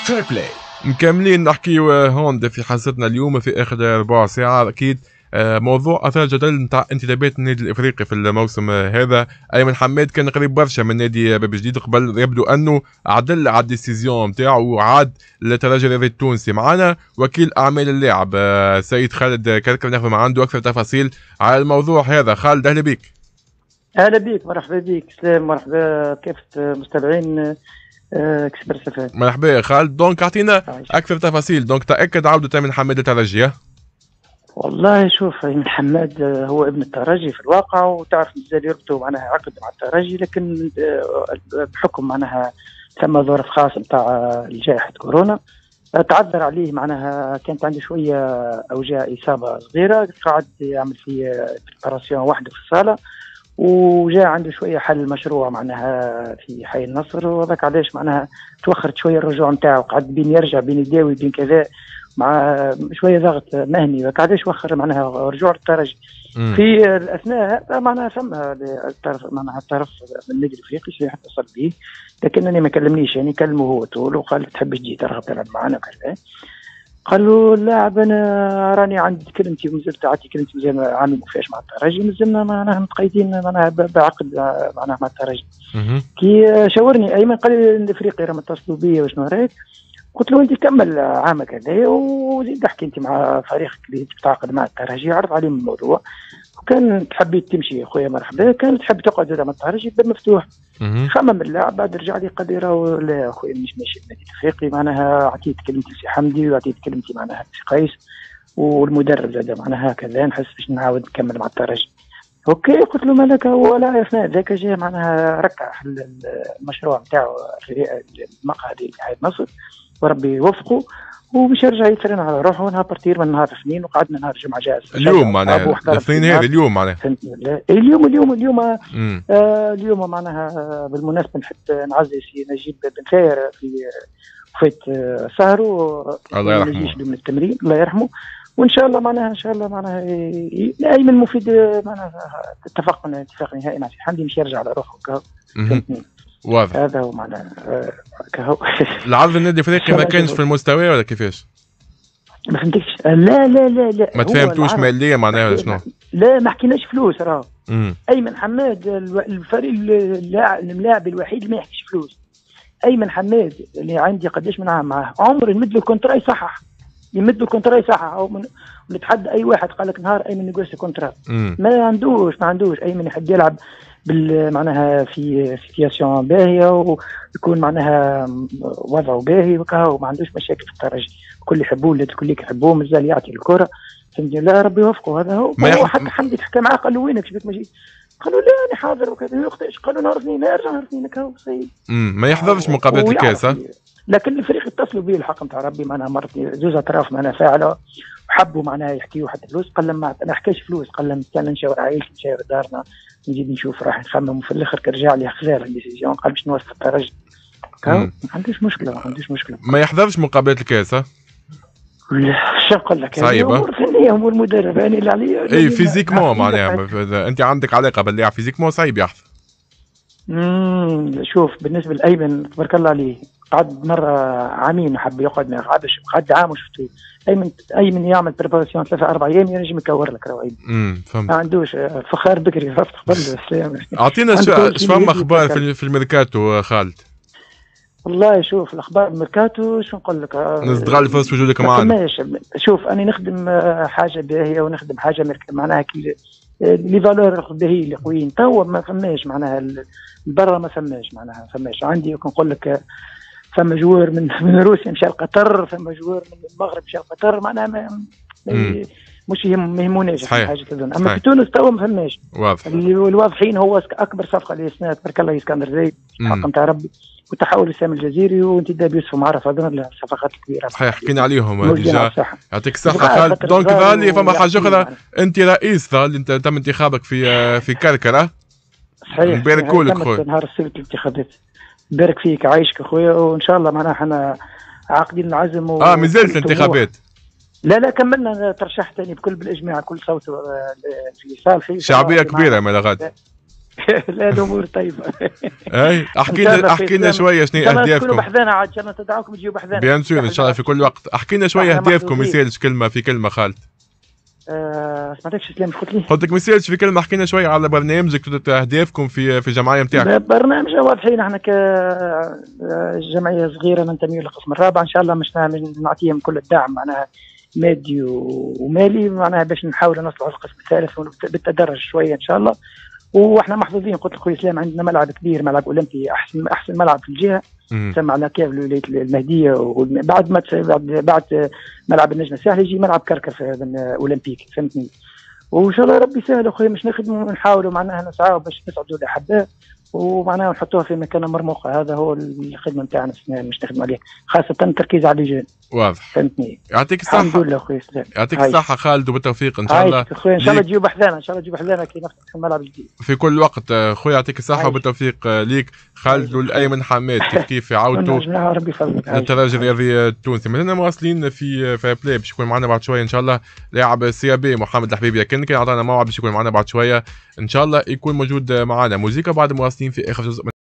فير بلاي. مكملين نحكيو هوند في حلقتنا اليوم في اخر ربع ساعه. اكيد موضوع اثار جدل نتاع انتدابات النادي الافريقي في الموسم هذا. ايمن حماد كان قريب برشا من نادي باب جديد قبل، يبدو انه عدل على الديسيزيون نتاعو وعاد للترجي الرياضي التونسي. معنا وكيل اعمال اللاعب سيد خالد كركر، ناخذ من عنده اكثر تفاصيل على الموضوع هذا. خالد اهلا بك. اهلا بك، مرحبا بك سلام، مرحبا كيف مستمعين اكسبرس فان. مرحبا يا خالد. دونك اعطينا اكثر تفاصيل. دونك تاكد عوده ايمن حماد للترجي؟ والله شوف، ايمن حماد هو ابن الترجي في الواقع، وتعرف مازال يربطوا معناها عقد مع الترجي، لكن بحكم معناها ثم ظرف خاص نتاع جائحة كورونا تعذر عليه. معناها كانت عنده شوية اوجاع اصابة صغيرة، قعد يعمل في بريباراسيون وحده في الصالة، وجاء عنده شويه حل مشروع معناها في حي النصر، وهذاك علاش معناها توخرت شويه الرجوع نتاعو، قعد بين يرجع بين يداوي بين كذا مع شويه ضغط مهني، وهذاك علاش وخر معناها رجوع الترجي. في الاثناء هذا معناها ثم الطرف معناها الطرف من النادي الافريقي شي حتى اتصل به، لكنني ما كلمنيش، يعني كلمه هو طول وقال تحبش تجي ترغب تلعب معنا وكذا. قال له اللاعب انا راني عندي كلمتي ومازلت عندي كلمتي، مازال عامل ما فيهاش مع الترجي، مازلنا معناها متقيدين معناها بعقد معناها مع الترجي. كي شاورني ايمن قال لي الافريقي راهم اتصلوا بيا وشنو رايك؟ قلت له انت كمل عامك هذايا وزيد احكي انت مع فريقك اللي تتعاقد مع الترجي، عرض عليهم الموضوع، وكان حبيت تمشي خويا مرحبا، كان تحب تقعد زاد مع الترجي باب مفتوح. خمم اللاعب بعد رجع لي قال لي راهو لا خويا مش ماشي النادي الافريقي، معناها عطيت كلمتي لسي حمدي وعطيت كلمتي معناها لسي قيس والمدرب زاد معناها هكذا، نحس باش نعاود نكمل مع الترجي. اوكي قلت له مالك، ولا اثناء ذاك جاء معناها ركع المشروع نتاعو المقعد اللي حي النصر وربي يوفقه، وباش يرجع يترن على روحه. نهار بارتير من نهار الاثنين وقعدنا نهار الجمعه جاء اليوم معناها الاثنين هذا اليوم معناها اليوم معناها بالمناسبه نحب نعزي سي نجيب بن خير في وفات سهره، الله يرحمه، يجيش من التمرين الله يرحمه، وان شاء الله معناها ايمن مفيد معناها اتفاق نهائي مع سي حمدي مش يرجع على روحه. واضح هذا هو معناها كهو. العرض النادي الافريقي ما كانش في المستوى ولا كيفاش؟ ما فهمتكش. لا ما تفهمتوش ماليا معناها ولا شنو؟ لا ما حكيناش فلوس. راه ايمن حماد الفريق اللاعب الوحيد اللي ما يحكيش فلوس. ايمن حماد اللي عندي قداش من عام معاه، عمر يمد له الكونترا يصحح، يمد له الكونترا يصحح، او نتحدى اي واحد قال لك نهار ايمن يقول كونترا ما عندوش. ايمن يحب يلعب معناها في سيتياسيون باهيه ويكون معناها وضعه باهي وكهو، وما عندوش مشاكل في الترجي، الكل يحبوه، الكل يحبوه، مازال يعطي الكره فهمتني. لا ربي يوفقه. هذا هو. حتى حمدي تحكى معاه قال له وينك شبيك ماشي؟ قالوا لا انا حاضر وكذا. وقتاش؟ قالوا نهار اثنين ارجع نهار اثنين هكا صحيح. ما يحضرش مقابله الكاس. لكن الفريق اتصلوا به الحق نتاع ربي معناها مرت زوز اطراف معناها فاعله، وحبوا معناها يحكيوا حتى فلوس. قال لما ما حكاش فلوس، قال لما كان نشاور عائلتي نشاور دارنا نجي نشوف راح نخمم، وفي الاخر كرجع لي خلال الديسيزيون قال باش نوصل الترجي. ما عندوش مشكله. ما يحضرش مقابله الكاس. شو نقول لك، صعيبه امور فنيه، امور مدرب يعني اللي عليه. اي فيزيكمون معناها انت عندك علاقه باللاعب فيزيكمون صعيب يحضر. شوف بالنسبه لايمن تبارك الله عليه، قعد مره عامين حب يقعد ما قعدش، قعد عام وشفتوه. ايمن يعمل بريباراسيون 3-4 ايام ينجم يكور لك. راه فهمت. ما عندوش فخار بكري عرفت قبل السلام. اعطينا فما اخبار في الميركاتو خالد؟ والله شوف الاخبار الميركاتو شو نقول لك، نستغل الفرصه وجودك معنا. شوف انا نخدم حاجه باهيه ونخدم حاجه معناها لي فالور باهي اللي قويين. توا ما فماش معناها برا، ما فماش معناها فماش. عندي نقول لك فما جوار من روسيا مشى لقطر، فما جوار من المغرب مشى لقطر، معناها مش يهموناش حاجه تظن. اما في تونس توا ما فماش. واضح. الواضحين هو اكبر صفقه اللي سنات تبارك الله اسكندر زايد حق نتاع ربي، وتحول وسام الجزيري وانتداب يوسف معرف، هذول الصفقات الكبيره صحيح حكينا عليهم ديجا. يعطيك الصحه خالد. دونك ظالي فما حاجه اخرى، انت رئيس ظالي، انت تم انتخابك في كركره. صحيح نبارك لك خويا نهار السبت الانتخابات. نبارك فيك عايشك اخويا، وان شاء الله معناها احنا عاقدين نعزم مازالت الانتخابات؟ لا كملنا ترشح ثاني بكل بالاجماع، كل صوت في صالحي، شعبيه كبيره ما غادي. لا الامور طيبه. اي احكي لنا شويه شنو اهدافكم. بحذانا عاد ان شاء الله تدعوكم تجيو بحذانا. بيان سور ان شاء الله في كل وقت. احكي لنا شويه اهدافكم، مثالش كلمه في كلمه خالد. سمعتكش سلام قلت لي؟ قلت لك مثالش في كلمه، حكينا شويه على برنامجك اهدافكم في الجمعيه نتاعك. برنامج واضحين احنا كجمعيه صغيره ننتمي للقسم الرابع، ان شاء الله مش نعطيهم كل الدعم معناها مادي ومالي معناها باش نحاولوا نوصلوا للقسم الثالث بالتدرج شويه ان شاء الله. واحنا محظوظين، قلت لك خويا اسلام عندنا ملعب كبير، ملعب اولمبي احسن ملعب في الجهه، تسمى على كيف ولايه المهديه، وبعد ما بعد ملعب النجم الساحلي يجي ملعب كركر في اولمبيك، فهمتني. وان شاء الله ربي يسهل اخويا، مش نخدموا ونحاولوا معناها نسعاو باش نسعدوا الاحباء ومعناها نحطوها في مكانه مرموقه. هذا هو الخدمه نتاعنا مش نخدموا عليه، خاصه التركيز على الرجال. واضح، فهمتني. يعطيك الصحه. الحمد لله خويا سلام. يعطيك الصحه خالد وبالتوفيق ان شاء الله. خويا ان شاء الله تجيو بحذانا، ان شاء الله تجيو بحذانا كي نفتح الملعب الجديد في كل وقت. خويا يعطيك الصحه وبالتوفيق ليك خالد والايمن حماد. كيف يعاودوا ربي يفضلك. الترجي الرياضي التونسي. مازلنا مواصلين في بلاي باش يكون معنا بعد شويه ان شاء الله لاعب سي بي محمد الحبيبي، كان اعطانا موعد باش يكون معنا بعد شويه ان شاء الله يكون موجود معنا. موسيقى بعد مواصلين في اخر جزء